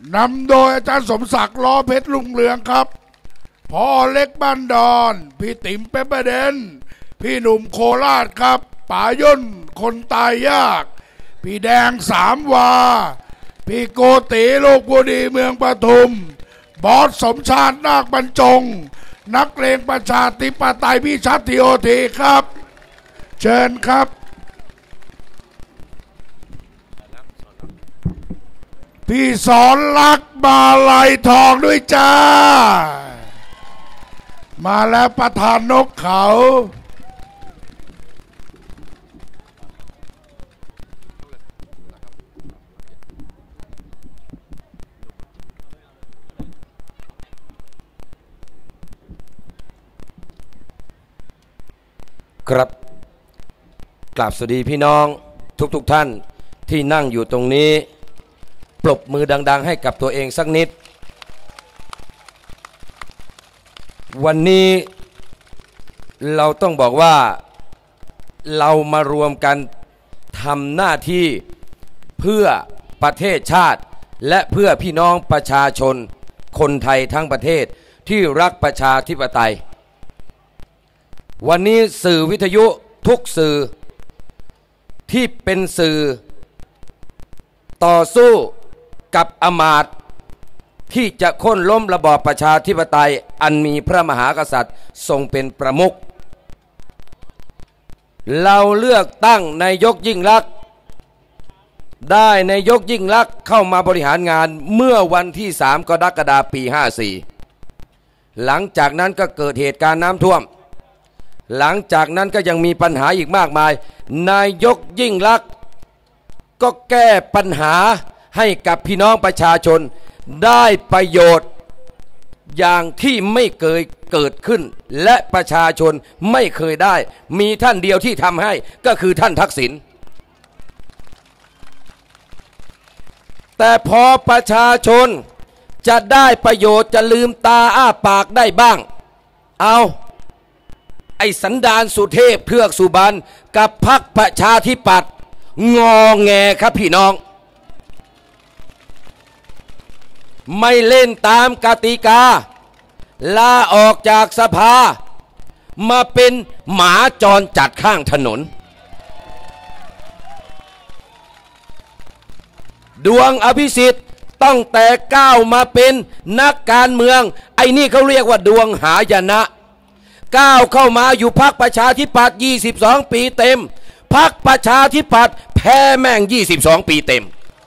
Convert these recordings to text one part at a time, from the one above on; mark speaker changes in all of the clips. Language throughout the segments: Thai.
Speaker 1: นำโดยอาจารย์สมศักดิ์ล้อเพชรลุงเรืองครับพ่อเล็กบ้านดอนพี่ติ๋มเปเปอร์เดนพี่หนุ่มโคราชครับป๋าย่นคนตายยากพี่แดงสามวาพี่โกติลูกบุรีเมืองปทุมบอสสมชาตินาคบรรจงนักเลงประชาธิปไตยพี่ชัดทีโอทีครับเชิญครับพี่สอนรักมาลัยทองด้วยจ้ามาแล้วประธานนกเขา
Speaker 2: ครับกราบสวัสดีพี่น้องทุกท่านที่นั่งอยู่ตรงนี้ปรบมือดังๆให้กับตัวเองสักนิดวันนี้เราต้องบอกว่าเรามารวมกันทำหน้าที่เพื่อประเทศชาติและเพื่อพี่น้องประชาชนคนไทยทั้งประเทศที่รักประชาธิปไตยวันนี้สื่อวิทยุทุกสื่อที่เป็นสื่อต่อสู้กับอำมาตย์ที่จะโค่นล้มระบอบประชาธิปไตยอันมีพระมหากษัตริย์ทรงเป็นประมุขเราเลือกตั้งนายกยิ่งลักษณ์ได้นายกยิ่งลักษณ์เข้ามาบริหารงานเมื่อวันที่3 กรกฎาคม ปี 54หลังจากนั้นก็เกิดเหตุการณ์น้ำท่วมหลังจากนั้นก็ยังมีปัญหาอีกมากมายนายกยิ่งลักษณ์ก็แก้ปัญหาให้กับพี่น้องประชาชนได้ประโยชน์อย่างที่ไม่เคยเกิดขึ้นและประชาชนไม่เคยได้มีท่านเดียวที่ทำให้ก็คือท่านทักษิณแต่พอประชาชนจะได้ประโยชน์จะลืมตาอ้าปากได้บ้างเอาไอ้สันดานสุเทพเทือกสุบรรณกับพรรคประชาธิปัตย์งอแงครับพี่น้องไม่เล่นตามกติกาลาออกจากสภามาเป็นหมาจรจัดข้างถนนดวงอภิสิทธิ์ตั้งแต่ก้าวมาเป็นนักการเมืองไอ้นี่เขาเรียกว่าดวงหายนะก้าวเข้ามาอยู่พรรคประชาธิปัตย์22 ปีเต็มพรรคประชาธิปัตย์แพ้แม่ง22 ปีเต็ม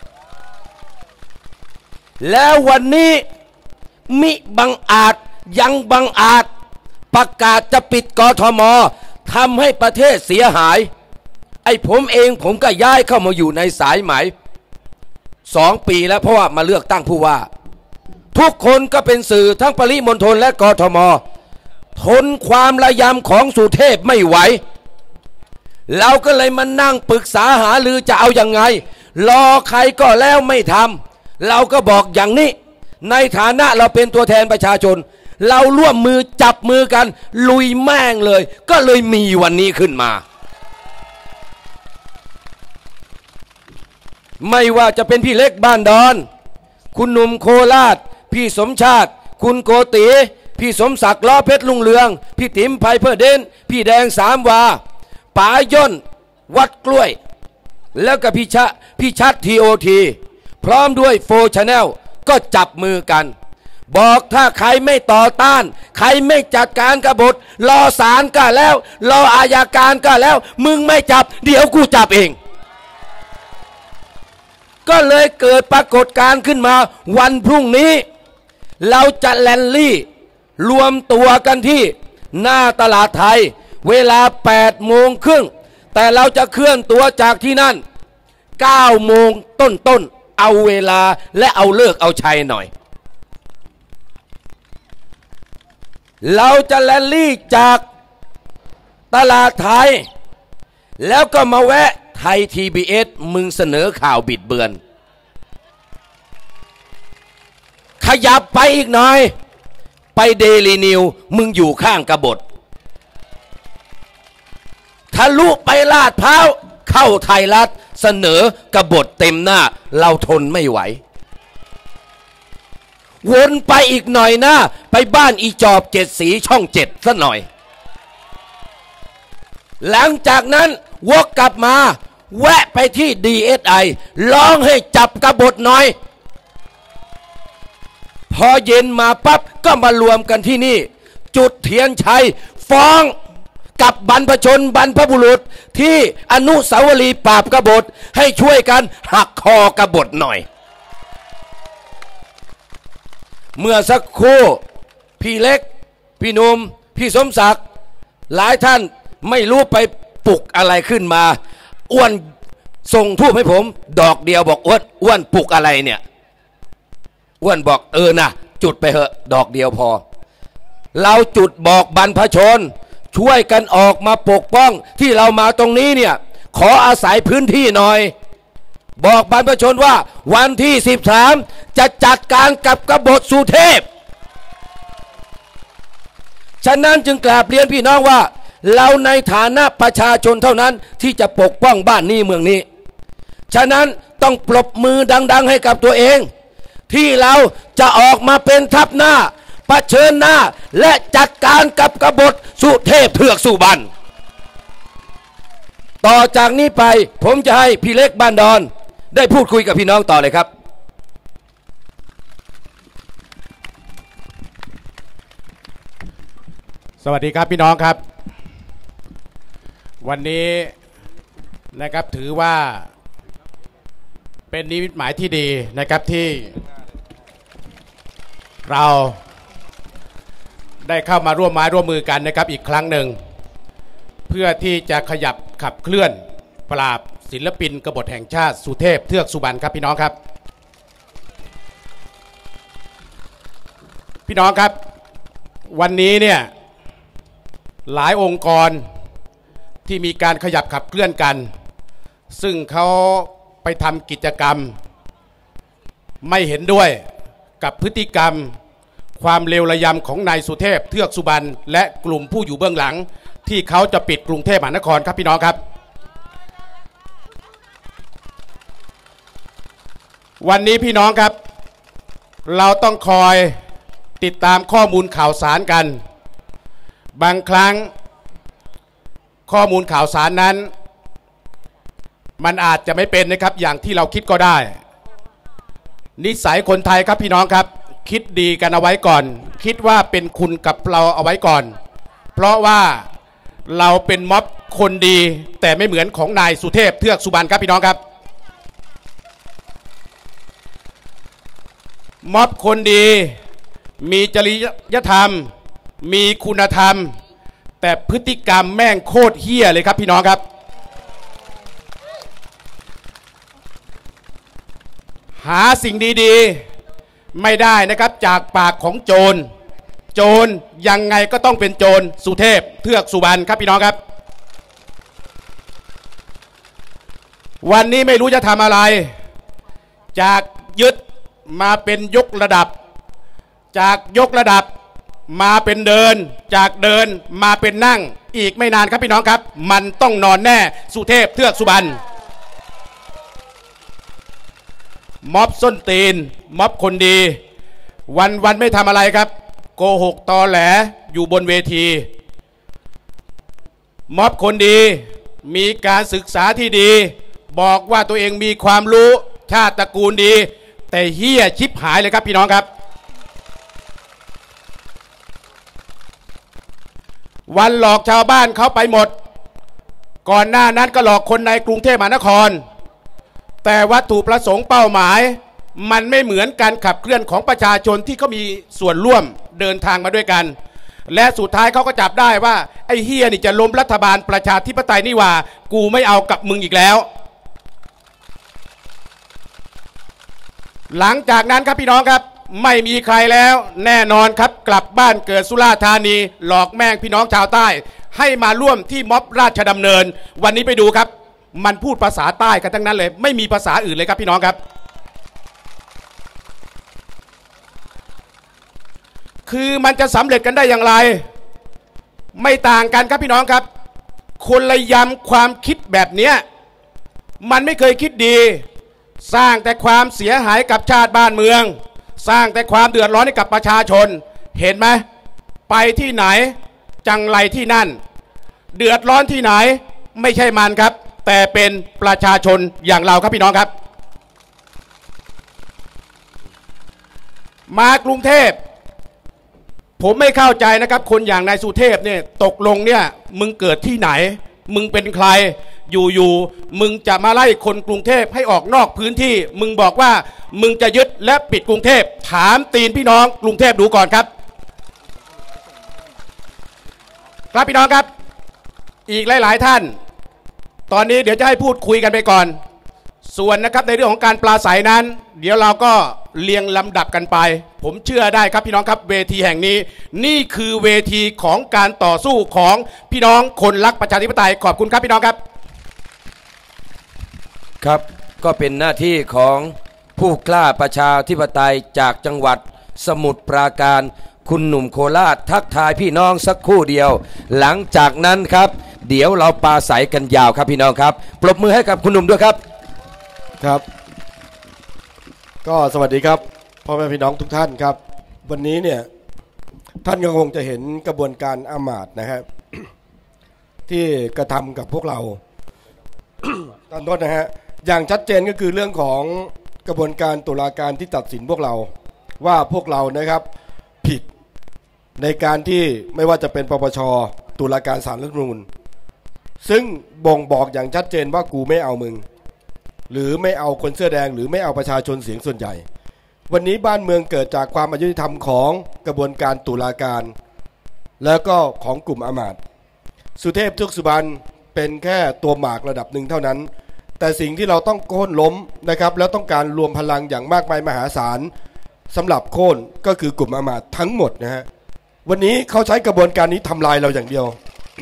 Speaker 2: แล้ววันนี้มิบังอาจยังบังอาจประกาศจะปิดกทมทำให้ประเทศเสียหายไอ้ผมเองผมก็ย้ายเข้ามาอยู่ในสายไหม2 ปีแล้วเพราะว่ามาเลือกตั้งผู้ว่าทุกคนก็เป็นสื่อทั้งปริมณฑลและกทมทนความระยำของสุเทพไม่ไหวเราก็เลยมานั่งปรึกษาหารือจะเอายังไงรอใครก็แล้วไม่ทำเราก็บอกอย่างนี้ในฐานะเราเป็นตัวแทนประชาชนเราร่วมมือจับมือกันลุยแม่งเลยก็เลยมีวันนี้ขึ้นมาไม่ว่าจะเป็นพี่เล็กบ้านดอนคุณหนุ่มโคราชพี่สมชาติคุณโกติพี่สมศักดิ์ล้อเพชรลุงเรืองพี่ติ๋มไพเพอร์เดนพี่แดงสามวาป๋าย่นวัดกล้วยแล้วก็พี่ชัดทีโอทีพร้อมด้วยโฟร์ชาแนลก็จับมือกันบอกถ้าใครไม่ต่อต้านใครไม่จัดการกบฏรอศาลก็แล้วรออาญาการก็แล้วมึงไม่จับเดี๋ยวกูจับเองก็เลยเกิดปรากฏการณ์ขึ้นมาวันพรุ่งนี้เราจะแลนลี่รวมตัวกันที่หน้าตลาดไทยเวลา8 โมงครึ่งแต่เราจะเคลื่อนตัวจากที่นั่น9 โมงต้นเอาเวลาและเอาเลิกเอาชัยหน่อยเราจะแลนลี่จากตลาดไทยแล้วก็มาแวะไทย TBS มึงเสนอข่าวบิดเบือนขยับไปอีกหน่อยไปเดลีนิวมึงอยู่ข้างกบฏทะลุไปลาดพร้าวเข้าไทยรัฐเสนอกบฏเต็มหน้าเราทนไม่ไหววนไปอีกหน่อยนะไปบ้านอีจอบเจ็ดสีช่องเจ็ดซะหน่อยหลังจากนั้นวกกลับมาแวะไปที่ DSI ร้องให้จับกบฏหน่อยพอเย็นมาปั๊บก็มารวมกันที่นี่จุดเทียนชัยฟ้องกับบรรพชนบรรพบุรุษที่อนุสาวรีย์ปราบกบฏให้ช่วยกันหักคอกบฏหน่อยเมื่อสักครู่พี่เล็กพี่นุ่มพี่สมศักดิ์หลายท่านไม่รู้ไปปลุกอะไรขึ้นมาอ้วนส่งทูบให้ผมดอกเดียวบอกอ้วนปลุกอะไรเนี่ยอ้วนบอกนะจุดไปเถอะดอกเดียวพอเราจุดบอกบรรพชนช่วยกันออกมาปกป้องที่เรามาตรงนี้เนี่ยขออาศัยพื้นที่หน่อยบอกบรรพชนว่าวันที่13จะจัดการกับกบฏสุเทพฉะนั้นจึงกราบเรียนพี่น้องว่าเราในฐานะประชาชนเท่านั้นที่จะปกป้องบ้านนี้เมืองนี้ฉะนั้นต้องปรบมือดังๆให้กับตัวเองที่เราจะออกมาเป็นทัพหน้าเผชิญหน้าและจัดการกับกบฏสุเทพเทือกสุบรรณต่อจากนี้ไปผมจะให้พี่เล็กบ้านดอนได้พูดคุยกับพี่น้องต่อเลยครับ
Speaker 3: สวัสดีครับพี่น้องครับวันนี้นะครับถือว่าเป็นนิมิตหมายที่ดีนะครับที่เราได้เข้ามาร่วมไม้ร่วมมือกันนะครับอีกครั้งหนึ่งเพื่อที่จะขยับขับเคลื่อนปราบศิลปินกบฏแห่งชาติสุเทพเทือกสุบรรณครับพี่น้องครับพี่น้องครับวันนี้เนี่ยหลายองค์กรที่มีการขยับขับเคลื่อนกันซึ่งเขาไปทำกิจกรรมไม่เห็นด้วยกับพฤติกรรมความเลวระยำของนายสุเทพเทือกสุบรรณและกลุ่มผู้อยู่เบื้องหลังที่เขาจะปิดกรุงเทพมหานครครับพี่น้องครับวันนี้พี่น้องครับเราต้องคอยติดตามข้อมูลข่าวสารกันบางครั้งข้อมูลข่าวสารนั้นมันอาจจะไม่เป็นนะครับอย่างที่เราคิดก็ได้นิสัยคนไทยครับพี่น้องครับคิดดีกันเอาไว้ก่อนคิดว่าเป็นคุณกับเราเอาไว้ก่อนเพราะว่าเราเป็นม็อบคนดีแต่ไม่เหมือนของนายสุเทพเทือกสุบรรณครับพี่น้องครับม็อบคนดีมีจริยธรรมมีคุณธรรมแต่พฤติกรรมแม่งโคตรเหี้ยเลยครับพี่น้องครับหาสิ่งดีๆไม่ได้นะครับจากปากของโจรยังไงก็ต้องเป็นโจรสุเทพเทือกสุบรรณครับพี่น้องครับวันนี้ไม่รู้จะทำอะไรจากยึดมาเป็นยกระดับจากยกระดับมาเป็นเดินจากเดินมาเป็นนั่งอีกไม่นานครับพี่น้องครับมันต้องนอนแน่สุเทพเทือกสุบรรณม็อบส้นตีนม็อบคนดีวันไม่ทำอะไรครับโกหกตอแหลอยู่บนเวทีม็อบคนดีมีการศึกษาที่ดีบอกว่าตัวเองมีความรู้ชาติตระกูลดีแต่เหี้ยชิบหายเลยครับพี่น้องครับวันหลอกชาวบ้านเขาไปหมดก่อนหน้านั้นก็หลอกคนในกรุงเทพมหานครแต่วัตถุประสงค์เป้าหมายมันไม่เหมือนการขับเคลื่อนของประชาชนที่เขามีส่วนร่วมเดินทางมาด้วยกันและสุดท้ายเขาก็จับได้ว่าไอ้เฮียนี่จะล้มรัฐบาลประชาธิปไตยนี่ว่ากูไม่เอากับมึงอีกแล้วหลังจากนั้นครับพี่น้องครับไม่มีใครแล้วแน่นอนครับกลับบ้านเกิดสุราษฎร์ธานีหลอกแม่งพี่น้องชาวใต้ให้มาร่วมที่ม็อบราชดำเนินวันนี้ไปดูครับมันพูดภาษาใต้กันทั้งนั้นเลยไม่มีภาษาอื่นเลยครับพี่น้องครับคือมันจะสำเร็จกันได้อย่างไรไม่ต่างกันครับพี่น้องครับคนละยำความคิดแบบนี้มันไม่เคยคิดดีสร้างแต่ความเสียหายกับชาติบ้านเมืองสร้างแต่ความเดือดร้อนให้กับประชาชนเห็นไหมไปที่ไหนจังไรที่นั่นเดือดร้อนที่ไหนไม่ใช่มันครับแต่เป็นประชาชนอย่างเราครับพี่น้องครับมากรุงเทพผมไม่เข้าใจนะครับคนอย่างนายสุเทพเนี่ยตกลงเนี่ยมึงเกิดที่ไหนมึงเป็นใครอยู่มึงจะมาไล่คนกรุงเทพให้ออกนอกพื้นที่มึงบอกว่ามึงจะยึดและปิดกรุงเทพถามตีนพี่น้องกรุงเทพดูก่อนครับครับพี่น้องครับอีกหลายๆท่านตอนนี้เดี๋ยวจะให้พูดคุยกันไปก่อนส่วนนะครับในเรื่องของการปราศัยนั้นเดี๋ยวเราก็เรียงลำดับกันไปผมเชื่อได้ครับพี่น้องครับเวทีแห่งนี้นี่คือเวทีของการต่อสู้ของพี่น้องคนรักประชาธิปไตยขอบคุณครับพี่น้องครับ
Speaker 2: ครับก็เป็นหน้าที่ของผู้กล้าประชาธิปไตยจากจังหวัดสมุทรปราการคุณหนุ่มโคราชทักทายพี่น้องสักครู่เดียวหลังจากนั้นครับเดี๋ยวเราปราศัยกันยาวครับพี่น้องครับปรบมือให้กับคุณหนุ่มด้วยครับ
Speaker 4: ครับก็สวัสดีครับพ่อแม่พี่น้องทุกท่านครับวันนี้เนี่ยท่านก็คงจะเห็นกระบวนการอามาตย์นะครับ ที่กระทำกับพวกเรา ตอนต้นนะฮะอย่างชัดเจนก็คือเรื่องของกระบวนการตุลาการที่ตัดสินพวกเราว่าพวกเรานะครับผิดในการที่ไม่ว่าจะเป็นปปช.ตุลาการศาลรัฐธรรมนูญซึ่งบ่งบอกอย่างชัดเจนว่ากูไม่เอามึงหรือไม่เอาคนเสื้อแดงหรือไม่เอาประชาชนเสียงส่วนใหญ่วันนี้บ้านเมืองเกิดจากความอายุติธรรมของกระบวนการตุลาการแล้วก็ของกลุ่มอมาตย์สุเทพเทือกสุบรรณเป็นแค่ตัวหมากระดับหนึ่งเท่านั้นแต่สิ่งที่เราต้องโค่นล้มนะครับแล้วต้องการรวมพลังอย่างมากมายมหาศาลสำหรับโค่นก็คือกลุ่มอมาตย์ทั้งหมดนะฮะวันนี้เขาใช้กระบวนการนี้ทำลายเราอย่างเดียว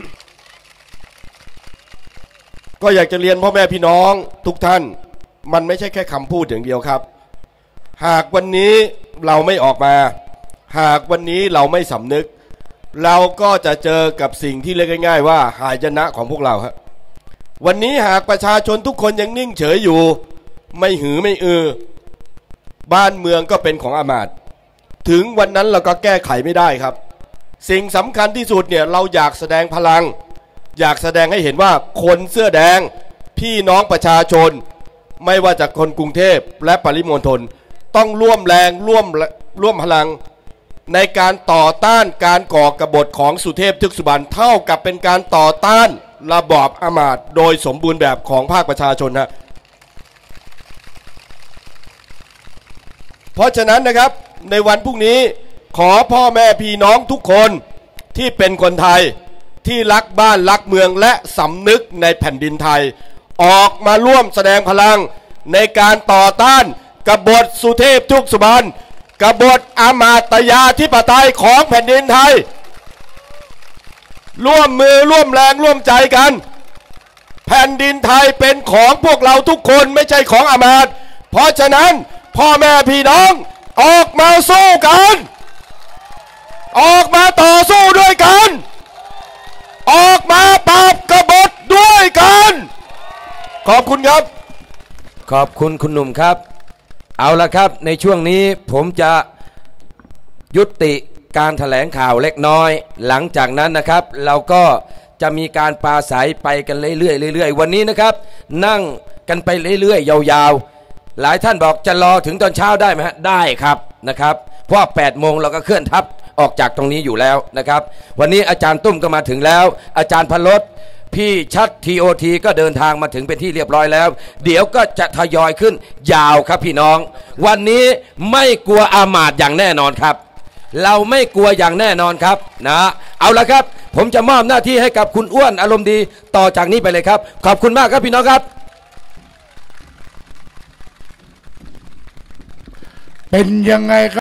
Speaker 4: ก็อยากจะเรียนพ่อแม่พี่น้องทุกท่านมันไม่ใช่แค่คำพูดอย่างเดียวครับหากวันนี้เราไม่ออกมาหากวันนี้เราไม่สำนึกเราก็จะเจอกับสิ่งที่เรียกง่ายๆว่าหายนะของพวกเราครับวันนี้หากประชาชนทุกคนยังนิ่งเฉยอยู่ไม่หือไม่บ้านเมืองก็เป็นของอำมาตย์ถึงวันนั้นเราก็แก้ไขไม่ได้ครับสิ่งสำคัญที่สุดเนี่ยเราอยากแสดงพลังอยากแสดงให้เห็นว่าคนเสื้อแดงพี่น้องประชาชนไม่ว่าจากคนกรุงเทพและปริมณฑลต้องร่วมแรงร่วมพลังในการต่อต้านการก่อกบฏของสุเทพเทือกสุบรรณเท่ากับเป็นการต่อต้านระบอบอำมาตย์โดยสมบูรณ์แบบของภาคประชาชนนะเพราะฉะนั้นนะครับในวันพรุ่งนี้ขอพ่อแม่พี่น้องทุกคนที่เป็นคนไทยที่รักบ้านรักเมืองและสำนึกในแผ่นดินไทยออกมาร่วมแสดงพลังในการต่อต้านกบฏสุเทพเทือกสุบรรณกบฏอำมาตยาธิปไตยของแผ่นดินไทยร่วมมือร่วมแรงร่วมใจกันแผ่นดินไทยเป็นของพวกเราทุกคนไม่ใช่ของอำมาตย์เพราะฉะนั้นพ่อแม่พี่น้องออกมาสู้กันออกมาต่อสู้ด้วยกันออกมาปราบกบฏด้วยกันขอบคุณครับ
Speaker 2: ขอบคุณคุณหนุ่มครับเอาละครับในช่วงนี้ผมจะยุติการแถลงข่าวเล็กน้อยหลังจากนั้นนะครับเราก็จะมีการปราศัยไปกันเรื่อยๆวันนี้นะครับนั่งกันไปเรื่อยๆยาวๆหลายท่านบอกจะรอถึงตอนเช้าได้ไหมฮะได้ครับนะครับเพราะ8 โมงเราก็เคลื่อนทัพออกจากตรงนี้อยู่แล้วนะครับวันนี้อาจารย์ตุ้มก็มาถึงแล้วอาจารย์พลดพี่ชัด TOT ก็เดินทางมาถึงเป็นที่เรียบร้อยแล้วเดี๋ยวก็จะทยอยขึ้นยาวครับพี่น้องวันนี้ไม่กลัวอามาตย์อย่างแน่นอนครับเราไม่กลัวอย่างแน่นอนครับนะเอาละครับผมจะมอบหน้าที่ให้กับคุณอ้วนอารมณ์ดีต่อจากนี้ไปเลยครับขอบคุณมากครับพี่น้องครับ
Speaker 1: เป็นยังไงครับ